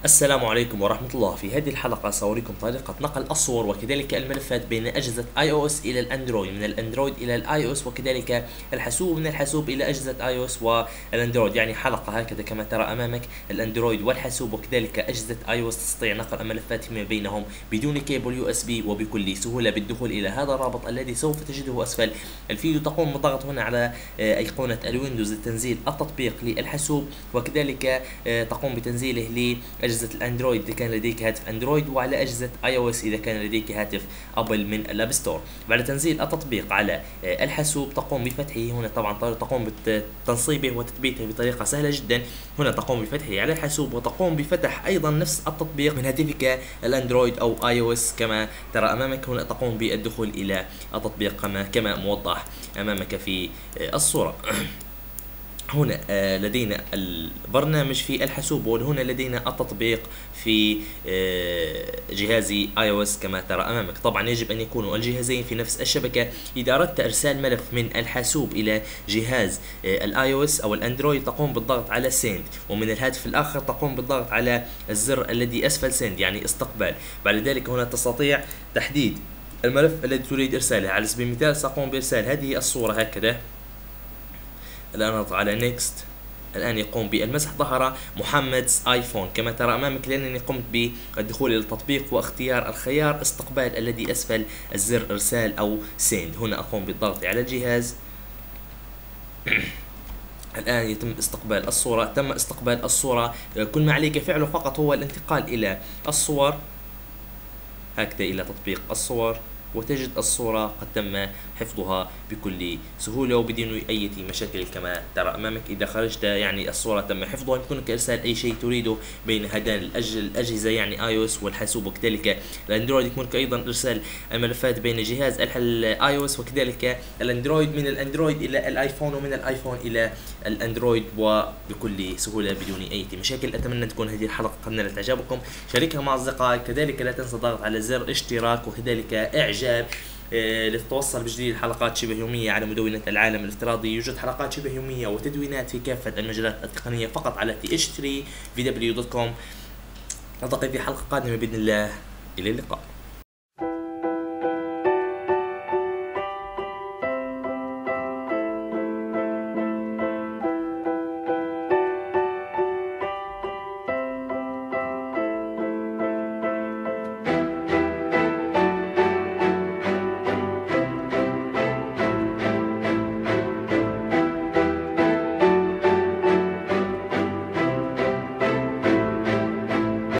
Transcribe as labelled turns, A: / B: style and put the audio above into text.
A: السلام عليكم ورحمة الله. في هذه الحلقة سأريكم طريقة نقل الصور وكذلك الملفات بين أجهزة iOS إلى الأندرويد، من الأندرويد إلى الiOS، وكذلك الحاسوب من الحاسوب إلى أجهزة iOS والأندرويد. يعني حلقة هكذا كما ترى أمامك، الأندرويد والحاسوب وكذلك أجهزة iOS تستطيع نقل الملفات فيما بينهم بدون كيبل USB وبكل سهولة بالدخول إلى هذا الرابط الذي سوف تجده أسفل الفيديو. تقوم بالضغط هنا على أيقونة الويندوز لتنزيل التطبيق للحاسوب، وكذلك تقوم بتنزيله لأجهزة الأندرويد إذا كان لديك هاتف أندرويد، وعلى أجهزة iOS إذا كان لديك هاتف أبل من الأب ستور. بعد تنزيل التطبيق على الحاسوب تقوم بفتحه. هنا طبعا تقوم بتنصيبه وتثبيته بطريقة سهلة جدا. هنا تقوم بفتحه على الحاسوب، وتقوم بفتح أيضا نفس التطبيق من هاتفك الأندرويد أو iOS كما ترى أمامك. هنا تقوم بالدخول إلى التطبيق كما موضح أمامك في الصورة. هنا لدينا البرنامج في الحاسوب، وهنا لدينا التطبيق في جهازي iOS كما ترى أمامك. طبعا يجب أن يكونوا الجهازين في نفس الشبكة. إذا أردت إرسال ملف من الحاسوب إلى جهاز iOS أو الأندرويد تقوم بالضغط على send، ومن الهاتف الآخر تقوم بالضغط على الزر الذي أسفل send يعني استقبال. بعد ذلك هنا تستطيع تحديد الملف الذي تريد إرساله. على سبيل المثال سأقوم بإرسال هذه الصورة هكذا. الآن أضغط على next. الآن يقوم بالمسح ظهر محمد's ايفون كما ترى أمامك، لأنني قمت بالدخول إلى التطبيق واختيار الخيار استقبال الذي أسفل الزر إرسال أو send. هنا أقوم بالضغط على الجهاز. الآن يتم استقبال الصورة. تم استقبال الصورة. كل ما عليك فعله فقط هو الانتقال إلى الصور هكذا، إلى تطبيق الصور، وتجد الصورة قد تم حفظها بكل سهولة وبدون أي مشاكل كما ترى أمامك. إذا خرجت يعني الصورة تم حفظها، يمكنك إرسال أي شيء تريده بين هذان الأجهزة يعني iOS والحاسوب، وكذلك الأندرويد يمكنك أيضا إرسال الملفات بين جهاز iOS وكذلك الأندرويد، من الأندرويد إلى الآيفون ومن الآيفون إلى الأندرويد، وبكل سهولة بدون أي مشاكل. أتمنى أن تكون هذه الحلقة قد نالت إعجابكم. شاركها مع أصدقائك، كذلك لا تنسى الضغط على زر اشتراك وكذلك إعجاب لتتوصل بجديد الحلقات شبه يومية على مدونة العالم الافتراضي. يوجد حلقات شبه يومية وتدوينات في كافة المجالات التقنية فقط على th3vw.com. نلتقي في حلقة قادمة بإذن الله. إلى اللقاء.